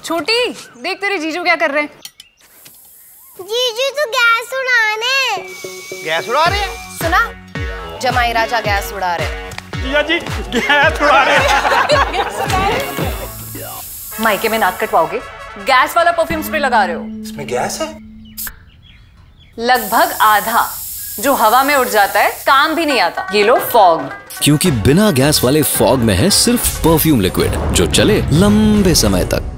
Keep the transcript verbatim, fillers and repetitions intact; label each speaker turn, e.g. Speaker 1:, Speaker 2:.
Speaker 1: छोटी देख तेरे जीजू क्या कर रहे हैं।
Speaker 2: जीजू तो गैस उड़ाने।
Speaker 3: गैस उड़ा रहे हैं?
Speaker 4: सुना, जमाई राजा गैस उड़ा रहे हैं।
Speaker 3: जीजा जी गैस उड़ा रहे हैं।
Speaker 1: मायके में नाक कटवाओगे, गैस वाला परफ्यूम स्प्रे लगा रहे हो।
Speaker 3: इसमें गैस है?
Speaker 1: लगभग आधा जो हवा में उड़ जाता है, काम भी नहीं आता। ये लो फॉग।
Speaker 5: क्योंकि बिना गैस वाले फॉग में है सिर्फ परफ्यूम लिक्विड जो चले लंबे समय तक।